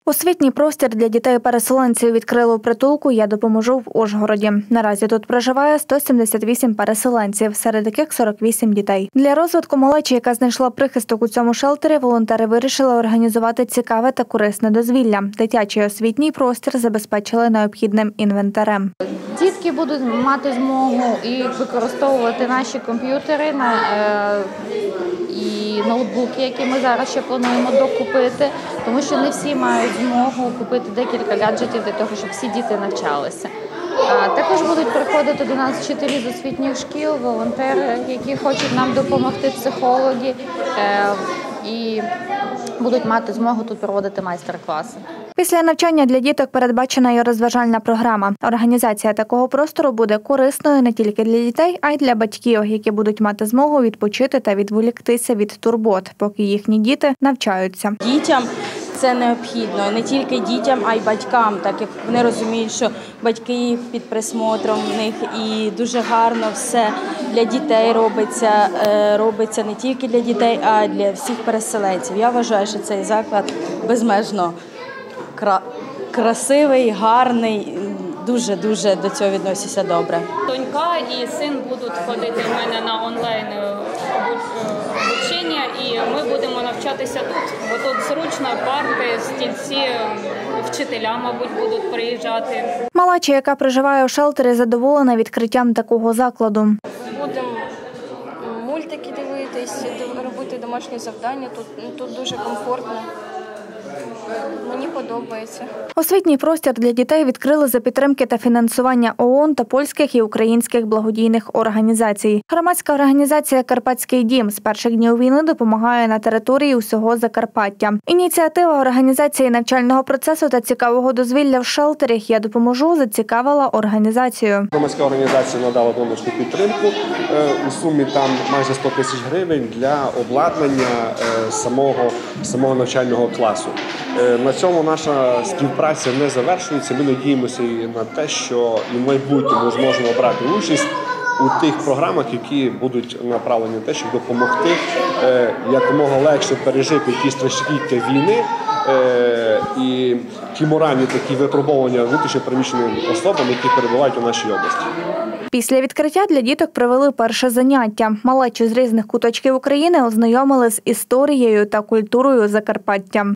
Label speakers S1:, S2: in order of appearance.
S1: Освітній простір для дітей-переселенців відкрили у притулку «Я допоможу» в Ужгороді. Наразі тут проживає 178 переселенців, серед яких 48 дітей. Для розвитку малечі, яка знайшла прихисток у цьому шелтері, волонтери вирішили організувати цікаве та корисне дозвілля. Дитячий освітній простір забезпечили необхідним інвентарем.
S2: Дітки будуть мати змогу і використовувати наші комп'ютери і ноутбуки, які ми зараз ще плануємо докупити, тому що не всі мають змогу купити декілька гаджетів для того, щоб всі діти навчалися. Також будуть приходити до нас вчителі з освітніх шкіл, волонтери, які хочуть нам допомогти, психологи, і будуть мати змогу тут проводити майстер-класи.
S1: Після навчання для діток передбачена і розважальна програма. Організація такого простору буде корисною не тільки для дітей, а й для батьків, які будуть мати змогу відпочити та відволіктися від турбот, поки їхні діти навчаються.
S3: Дітям це необхідно, не тільки дітям, а й батькам, так як вони розуміють, що батьки під присмотром в них, і дуже гарно все для дітей робиться не тільки для дітей, а й для всіх переселенців. Я вважаю, що цей заклад безмежно красивий, гарний, дуже-дуже до цього відносяться добре.
S4: Донька і син будуть ходити в мене на онлайн обучення, і ми будемо навчатися тут. Бо тут зручно, парти, стільці, вчителя, мабуть, будуть приїжджати.
S1: Малеча, яка проживає у шелтері, задоволена відкриттям такого закладу.
S5: Будемо мультики дивитись, робити домашні завдання, тут дуже комфортно. Мені подобається.
S1: Освітній простір для дітей відкрили за підтримки та фінансування ООН та польських і українських благодійних організацій. Громадська організація «Карпатський дім» з перших днів війни допомагає на території усього Закарпаття. Ініціатива організації навчального процесу та цікавого дозвілля в шелтері «Я допоможу» зацікавила організацію.
S6: Громадська організація надала донорську підтримку у сумі там майже 100 тисяч гривень для обладнання самого навчального класу. На цьому наша співпраця не завершується. Ми надіємося і на те, що і в майбутньому зможемо брати участь у тих програмах, які будуть направлені на те, щоб допомогти якомога легше пережити ті страхіття війни і ті моральні такі випробування внутрішньо переміщеним особам, які перебувають у нашій області.
S1: Після відкриття для діток провели перше заняття. Малечу з різних куточків України ознайомили з історією та культурою Закарпаття.